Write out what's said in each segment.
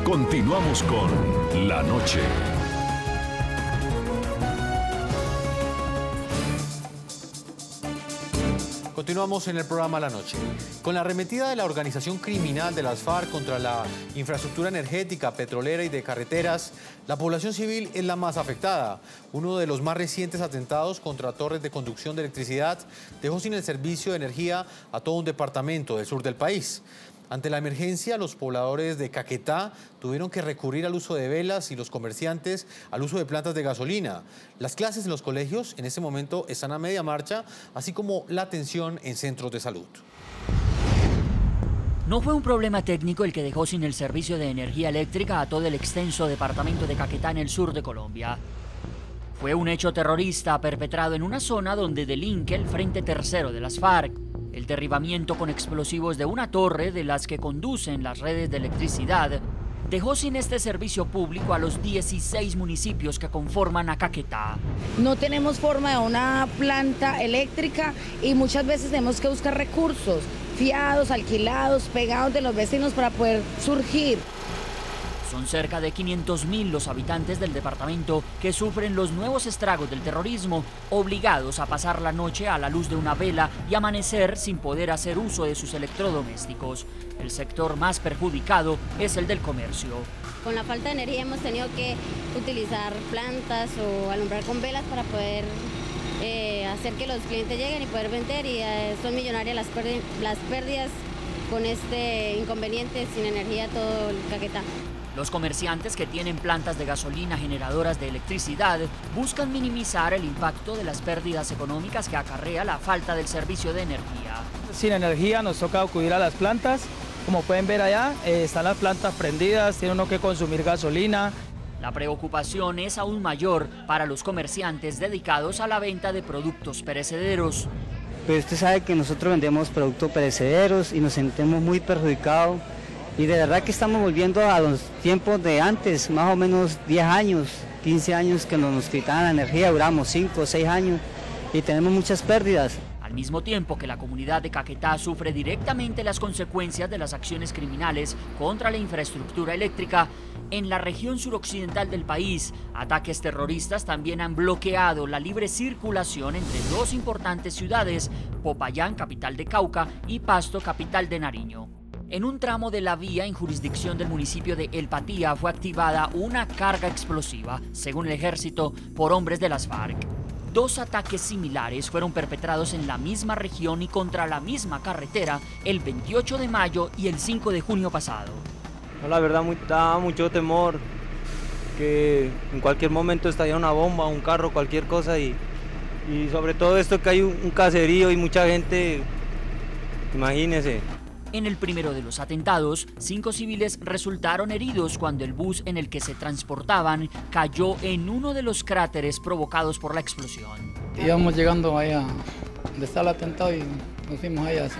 Continuamos con La Noche. Continuamos en el programa La Noche. Con la arremetida de la organización criminal de las FARC contra la infraestructura energética, petrolera y de carreteras, la población civil es la más afectada. Uno de los más recientes atentados contra torres de conducción de electricidad dejó sin el servicio de energía a todo un departamento del sur del país. Ante la emergencia, los pobladores de Caquetá tuvieron que recurrir al uso de velas y los comerciantes al uso de plantas de gasolina. Las clases en los colegios en este momento están a media marcha, así como la atención en centros de salud. No fue un problema técnico el que dejó sin el servicio de energía eléctrica a todo el extenso departamento de Caquetá en el sur de Colombia. Fue un hecho terrorista perpetrado en una zona donde delinque el Frente Tercero de las FARC. El derribamiento con explosivos de una torre de las que conducen las redes de electricidad dejó sin este servicio público a los 16 municipios que conforman a Caquetá. No tenemos forma de una planta eléctrica y muchas veces tenemos que buscar recursos fiados, alquilados, pegados de los vecinos para poder surgir. Son cerca de 500.000 los habitantes del departamento que sufren los nuevos estragos del terrorismo, obligados a pasar la noche a la luz de una vela y amanecer sin poder hacer uso de sus electrodomésticos. El sector más perjudicado es el del comercio. Con la falta de energía hemos tenido que utilizar plantas o alumbrar con velas para poder hacer que los clientes lleguen y poder vender, y son millonarias las pérdidas con este inconveniente sin energía todo el Caquetá. Los comerciantes que tienen plantas de gasolina generadoras de electricidad buscan minimizar el impacto de las pérdidas económicas que acarrea la falta del servicio de energía. Sin energía nos toca acudir a las plantas. Como pueden ver allá, están las plantas prendidas, tiene uno que consumir gasolina. La preocupación es aún mayor para los comerciantes dedicados a la venta de productos perecederos. Pues usted sabe que nosotros vendemos productos perecederos y nos sentimos muy perjudicados. Y de verdad que estamos volviendo a los tiempos de antes, más o menos 10 años, 15 años que nos quitaban la energía, duramos 5 o 6 años y tenemos muchas pérdidas. Al mismo tiempo que la comunidad de Caquetá sufre directamente las consecuencias de las acciones criminales contra la infraestructura eléctrica, en la región suroccidental del país, ataques terroristas también han bloqueado la libre circulación entre dos importantes ciudades, Popayán, capital de Cauca, y Pasto, capital de Nariño. En un tramo de la vía en jurisdicción del municipio de El Patía fue activada una carga explosiva, según el ejército, por hombres de las FARC. Dos ataques similares fueron perpetrados en la misma región y contra la misma carretera el 28 de mayo y el 5 de junio pasado. La verdad da mucho temor que en cualquier momento estallara una bomba, un carro, cualquier cosa y sobre todo esto que hay un caserío y mucha gente, imagínese. En el primero de los atentados, 5 civiles resultaron heridos cuando el bus en el que se transportaban cayó en uno de los cráteres provocados por la explosión. Íbamos llegando allá donde está el atentado y nos fuimos allá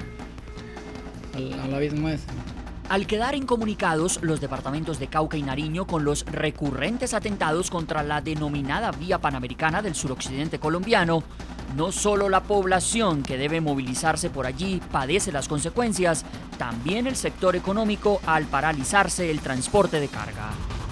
al abismo ese. Al quedar incomunicados los departamentos de Cauca y Nariño con los recurrentes atentados contra la denominada Vía Panamericana del suroccidente colombiano, no solo la población que debe movilizarse por allí padece las consecuencias, también el sector económico al paralizarse el transporte de carga.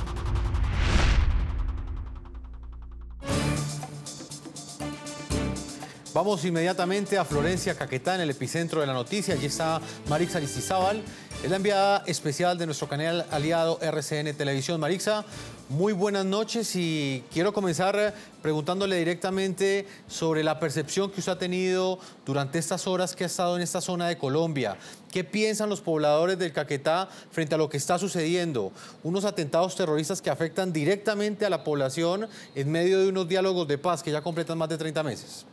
Vamos inmediatamente a Florencia, Caquetá, en el epicentro de la noticia. Allí está Marixa Aristizábal, es la enviada especial de nuestro canal aliado RCN Televisión. Marixa, muy buenas noches y quiero comenzar preguntándole directamente sobre la percepción que usted ha tenido durante estas horas que ha estado en esta zona de Colombia. ¿Qué piensan los pobladores del Caquetá frente a lo que está sucediendo? Unos atentados terroristas que afectan directamente a la población en medio de unos diálogos de paz que ya completan más de 30 meses.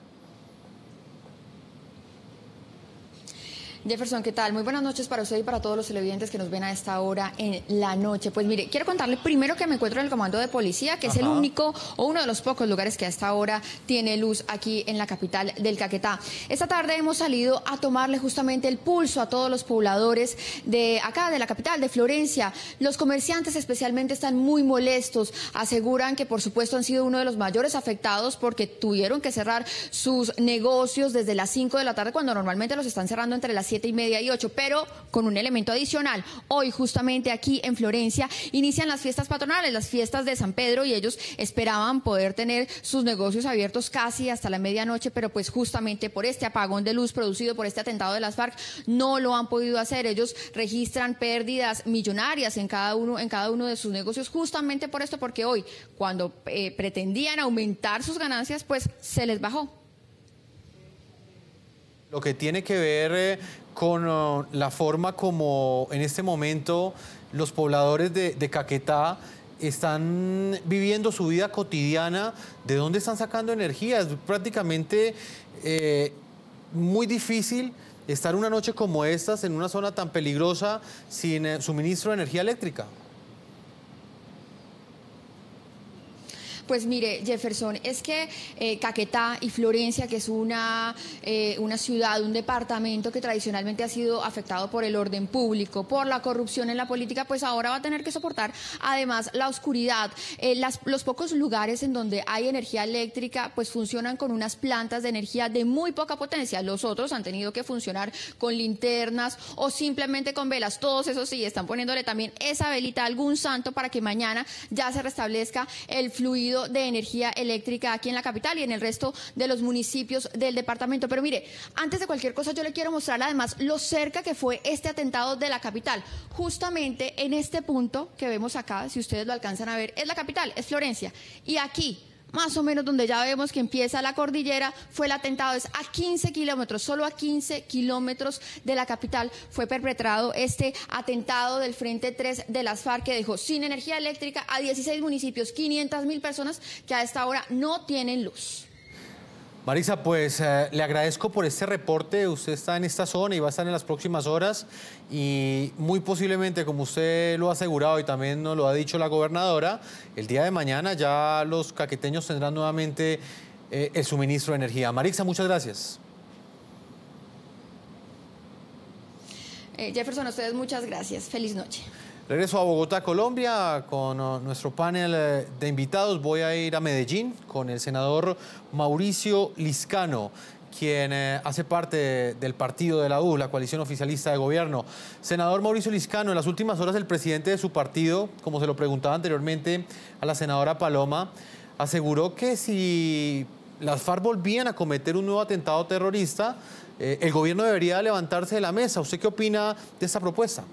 Jefferson, ¿qué tal? Muy buenas noches para usted y para todos los televidentes que nos ven a esta hora en la noche. Pues mire, quiero contarle primero que me encuentro en el comando de policía, que es el único o uno de los pocos lugares que a esta hora tiene luz aquí en la capital del Caquetá. Esta tarde hemos salido a tomarle justamente el pulso a todos los pobladores de acá, de la capital, de Florencia. Los comerciantes especialmente están muy molestos. Aseguran que, por supuesto, han sido uno de los mayores afectados porque tuvieron que cerrar sus negocios desde las 5 de la tarde, cuando normalmente los están cerrando entre las 7:30 y 8, pero con un elemento adicional. Hoy justamente aquí en Florencia inician las fiestas patronales, las fiestas de San Pedro, y ellos esperaban poder tener sus negocios abiertos casi hasta la medianoche, pero pues justamente por este apagón de luz producido por este atentado de las FARC no lo han podido hacer. Ellos registran pérdidas millonarias en cada uno de sus negocios, justamente por esto, porque hoy cuando pretendían aumentar sus ganancias, pues se les bajó. Lo que tiene que ver con la forma como en este momento los pobladores de Caquetá están viviendo su vida cotidiana, ¿de dónde están sacando energía? Es prácticamente muy difícil estar una noche como estas en una zona tan peligrosa sin suministro de energía eléctrica. Pues mire, Jefferson, es que Caquetá y Florencia, que es una ciudad, un departamento que tradicionalmente ha sido afectado por el orden público, por la corrupción en la política, pues ahora va a tener que soportar además la oscuridad. Los pocos lugares en donde hay energía eléctrica pues funcionan con unas plantas de energía de muy poca potencia. Los otros han tenido que funcionar con linternas o simplemente con velas. Todos esos sí están poniéndole también esa velita a algún santo para que mañana ya se restablezca el fluido de energía eléctrica aquí en la capital y en el resto de los municipios del departamento. Pero mire, antes de cualquier cosa yo le quiero mostrar además lo cerca que fue este atentado de la capital. Justamente en este punto que vemos acá, si ustedes lo alcanzan a ver, es la capital, es Florencia. Y aquí, más o menos donde ya vemos que empieza la cordillera, fue el atentado. Es a 15 kilómetros, solo a 15 kilómetros de la capital fue perpetrado este atentado del Frente 3 de las FARC, que dejó sin energía eléctrica a 16 municipios, 500.000 personas que a esta hora no tienen luz. Marisa, pues le agradezco por este reporte. Usted está en esta zona y va a estar en las próximas horas y muy posiblemente, como usted lo ha asegurado y también nos lo ha dicho la gobernadora, el día de mañana ya los caqueteños tendrán nuevamente el suministro de energía. Marisa, muchas gracias. Jefferson, a ustedes muchas gracias. Feliz noche. Regreso a Bogotá, Colombia, con nuestro panel de invitados. Voy a ir a Medellín con el senador Mauricio Liscano, quien hace parte del partido de la U, la coalición oficialista de gobierno. Senador Mauricio Liscano, en las últimas horas el presidente de su partido, como se lo preguntaba anteriormente a la senadora Paloma, aseguró que si las FARC volvían a cometer un nuevo atentado terrorista, el gobierno debería levantarse de la mesa. ¿Usted qué opina de esta propuesta?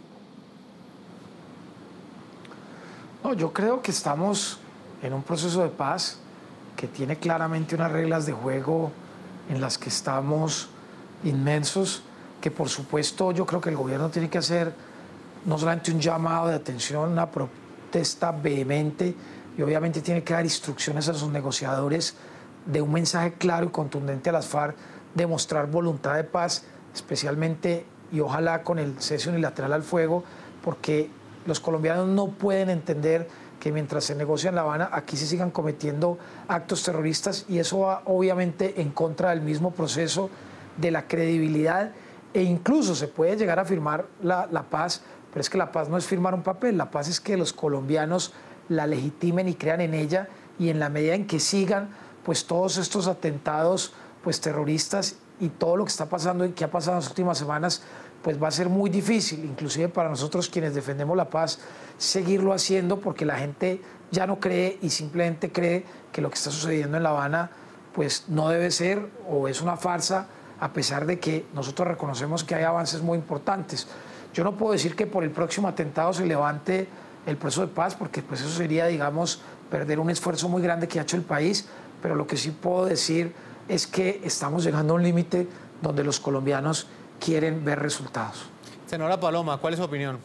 No, yo creo que estamos en un proceso de paz que tiene claramente unas reglas de juego en las que estamos inmensos, que por supuesto yo creo que el gobierno tiene que hacer no solamente un llamado de atención, una protesta vehemente, y obviamente tiene que dar instrucciones a sus negociadores de un mensaje claro y contundente a las FARC, de mostrar voluntad de paz, especialmente y ojalá con el cese unilateral al fuego, porque los colombianos no pueden entender que mientras se negocia en La Habana, aquí se sigan cometiendo actos terroristas, y eso va obviamente en contra del mismo proceso de la credibilidad, e incluso se puede llegar a firmar la paz, pero es que la paz no es firmar un papel, la paz es que los colombianos la legitimen y crean en ella, y en la medida en que sigan pues todos estos atentados pues terroristas y todo lo que está pasando y que ha pasado en las últimas semanas, pues va a ser muy difícil, inclusive para nosotros quienes defendemos la paz, seguirlo haciendo, porque la gente ya no cree y simplemente cree que lo que está sucediendo en La Habana pues no debe ser o es una farsa, a pesar de que nosotros reconocemos que hay avances muy importantes. Yo no puedo decir que por el próximo atentado se levante el proceso de paz, porque pues eso sería, digamos, perder un esfuerzo muy grande que ha hecho el país, pero lo que sí puedo decir es que estamos llegando a un límite donde los colombianos quieren ver resultados. Senadora Paloma, ¿cuál es su opinión?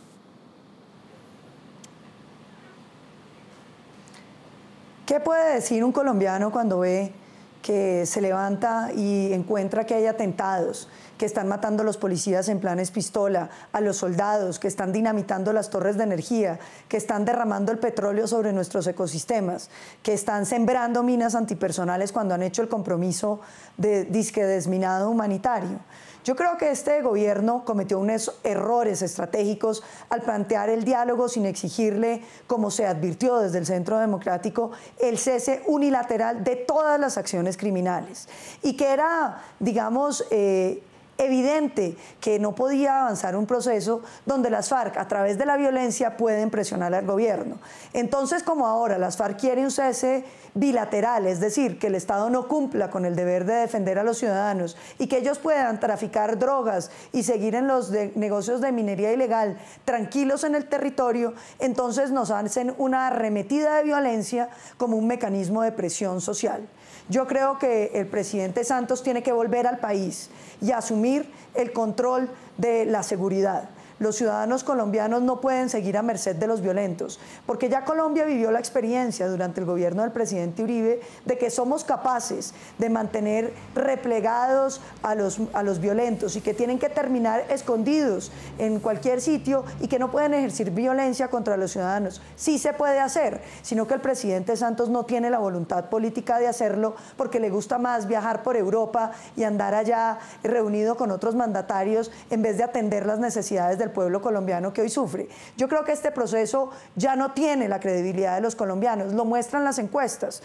¿Qué puede decir un colombiano cuando ve que se levanta y encuentra que hay atentados, que están matando a los policías en planes pistola, a los soldados, que están dinamitando las torres de energía, que están derramando el petróleo sobre nuestros ecosistemas, que están sembrando minas antipersonales cuando han hecho el compromiso de disque desminado humanitario? Yo creo que este gobierno cometió unos errores estratégicos al plantear el diálogo sin exigirle, como se advirtió desde el Centro Democrático, el cese unilateral de todas las acciones criminales. Y que era, digamos, evidente que no podía avanzar un proceso donde las FARC, a través de la violencia, pueden presionar al gobierno. Entonces, como ahora las FARC quieren un cese bilateral, es decir, que el Estado no cumpla con el deber de defender a los ciudadanos y que ellos puedan traficar drogas y seguir en los negocios de minería ilegal tranquilos en el territorio, entonces nos hacen una arremetida de violencia como un mecanismo de presión social. Yo creo que el presidente Santos tiene que volver al país y asumir el control de la seguridad. Los ciudadanos colombianos no pueden seguir a merced de los violentos, porque ya Colombia vivió la experiencia durante el gobierno del presidente Uribe de que somos capaces de mantener replegados a los violentos y que tienen que terminar escondidos en cualquier sitio y que no pueden ejercer violencia contra los ciudadanos. Sí se puede hacer, sino que el presidente Santos no tiene la voluntad política de hacerlo porque le gusta más viajar por Europa y andar allá reunido con otros mandatarios en vez de atender las necesidades del pueblo colombiano que hoy sufre. Yo creo que este proceso ya no tiene la credibilidad de los colombianos, lo muestran las encuestas.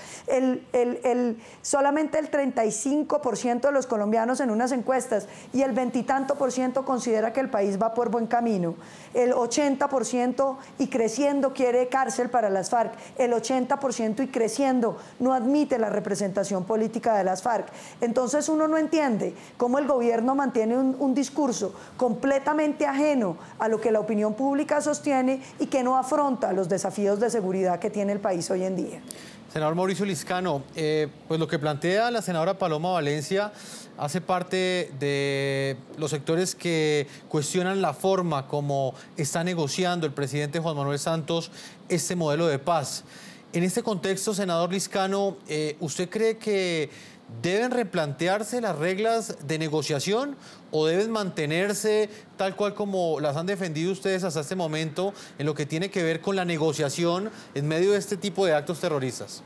Solamente el 35% de los colombianos en unas encuestas y el 20 y tanto por ciento considera que el país va por buen camino. El 80% y creciendo quiere cárcel para las FARC. El 80% y creciendo no admite la representación política de las FARC. Entonces uno no entiende cómo el gobierno mantiene un discurso completamente ajeno a lo que la opinión pública sostiene y que no afronta los desafíos de seguridad que tiene el país hoy en día. Senador Mauricio Liscano, pues lo que plantea la senadora Paloma Valencia hace parte de los sectores que cuestionan la forma como está negociando el presidente Juan Manuel Santos este modelo de paz. En este contexto, senador Liscano, ¿usted cree que deben replantearse las reglas de negociación o deben mantenerse tal cual como las han defendido ustedes hasta este momento en lo que tiene que ver con la negociación en medio de este tipo de actos terroristas?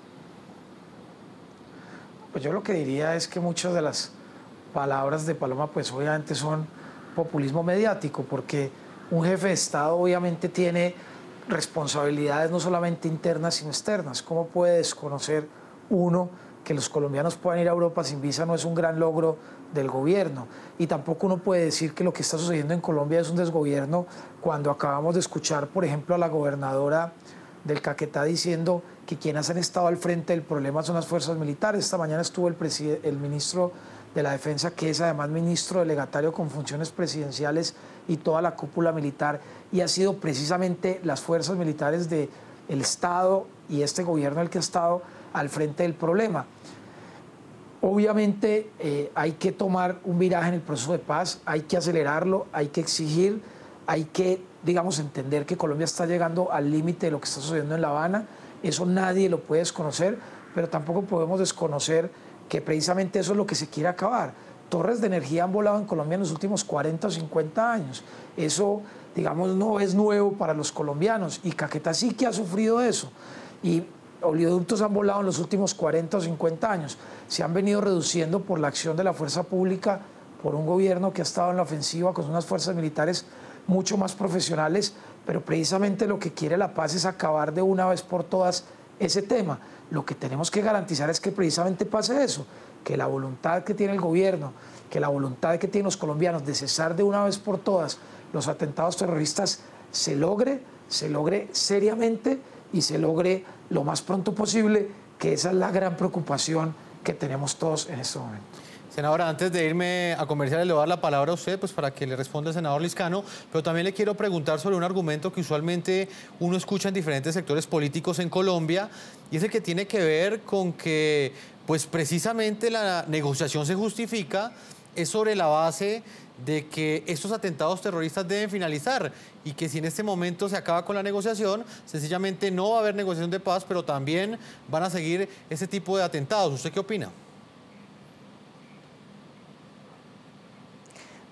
Pues yo lo que diría es que muchas de las palabras de Paloma pues obviamente son populismo mediático, porque un jefe de Estado obviamente tiene responsabilidades no solamente internas sino externas. ¿Cómo puede desconocer uno que los colombianos puedan ir a Europa sin visa? No es un gran logro del gobierno, y tampoco uno puede decir que lo que está sucediendo en Colombia es un desgobierno cuando acabamos de escuchar, por ejemplo, a la gobernadora del Caquetá diciendo que quienes han estado al frente del problema son las fuerzas militares. Esta mañana estuvo el ministro de la Defensa, que es además ministro delegatario con funciones presidenciales, y toda la cúpula militar, y ha sido precisamente las fuerzas militares del Estado y este gobierno el que ha estado al frente del problema. Obviamente hay que tomar un viraje en el proceso de paz, hay que acelerarlo, hay que exigir, hay que, digamos, entender que Colombia está llegando al límite de lo que está sucediendo en La Habana. Eso nadie lo puede desconocer, pero tampoco podemos desconocer que precisamente eso es lo que se quiere acabar. Torres de energía han volado en Colombia en los últimos 40 o 50 años. Eso, digamos, no es nuevo para los colombianos, y Caquetá sí que ha sufrido eso. Y oleoductos han volado en los últimos 40 o 50 años. Se han venido reduciendo por la acción de la fuerza pública, por un gobierno que ha estado en la ofensiva con unas fuerzas militares mucho más profesionales, pero precisamente lo que quiere la paz es acabar de una vez por todas ese tema. Lo que tenemos que garantizar es que precisamente pase eso, que la voluntad que tiene el gobierno, que la voluntad que tienen los colombianos de cesar de una vez por todas los atentados terroristas se logre seriamente y se logre lo más pronto posible, que esa es la gran preocupación que tenemos todos en este momento. Senadora, antes de irme a comerciales, le voy a dar la palabra a usted pues, para que le responda el senador Liscano, pero también le quiero preguntar sobre un argumento que usualmente uno escucha en diferentes sectores políticos en Colombia, y es el que tiene que ver con que pues, precisamente la negociación se justifica es sobre la base de que estos atentados terroristas deben finalizar, y que si en este momento se acaba con la negociación, sencillamente no va a haber negociación de paz, pero también van a seguir ese tipo de atentados. ¿Usted qué opina?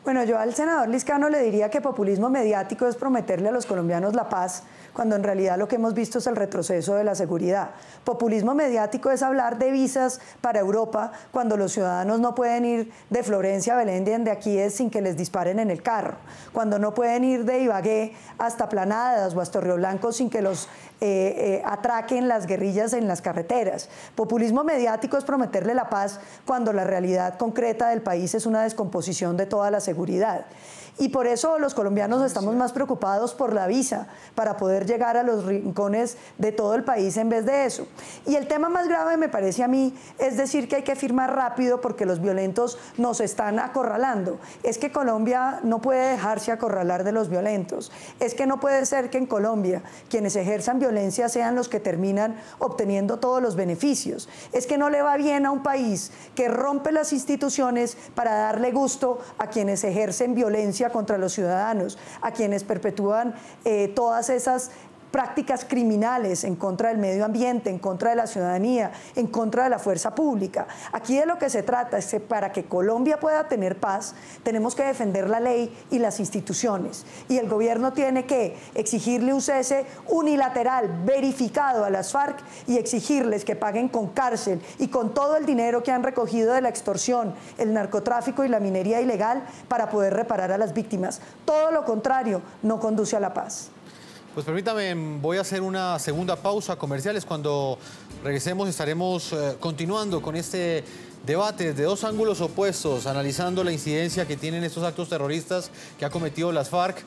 Bueno, yo al senador Liscano le diría que populismo mediático es prometerle a los colombianos la paz, cuando en realidad lo que hemos visto es el retroceso de la seguridad. Populismo mediático es hablar de visas para Europa cuando los ciudadanos no pueden ir de Florencia a Belén de aquí sin que les disparen en el carro, cuando no pueden ir de Ibagué hasta Planadas o hasta Río Blanco sin que los atraquen las guerrillas en las carreteras. Populismo mediático es prometerle la paz cuando la realidad concreta del país es una descomposición de toda la seguridad. Y por eso los colombianos estamos más preocupados por la visa, para poder llegar a los rincones de todo el país en vez de eso. Y el tema más grave, me parece a mí, es decir que hay que firmar rápido porque los violentos nos están acorralando. Es que Colombia no puede dejarse acorralar de los violentos. Es que no puede ser que en Colombia quienes ejerzan violencia sean los que terminan obteniendo todos los beneficios. Es que no le va bien a un país que rompe las instituciones para darle gusto a quienes ejercen violencia contra los ciudadanos, a quienes perpetúan todas esas prácticas criminales en contra del medio ambiente, en contra de la ciudadanía, en contra de la fuerza pública. Aquí de lo que se trata es que para que Colombia pueda tener paz, tenemos que defender la ley y las instituciones. Y el gobierno tiene que exigirle un cese unilateral, verificado a las FARC y exigirles que paguen con cárcel y con todo el dinero que han recogido de la extorsión, el narcotráfico y la minería ilegal para poder reparar a las víctimas. Todo lo contrario no conduce a la paz. Pues permítame, voy a hacer una segunda pausa comerciales. Cuando regresemos estaremos continuando con este debate de dos ángulos opuestos, analizando la incidencia que tienen estos actos terroristas que ha cometido las FARC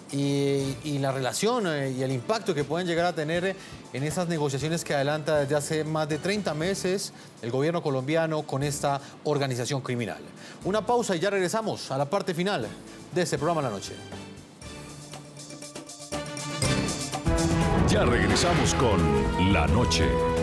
y la relación y el impacto que pueden llegar a tener en esas negociaciones que adelanta desde hace más de 30 meses el gobierno colombiano con esta organización criminal. Una pausa y ya regresamos a la parte final de este programa La Noche. Ya regresamos con La Noche.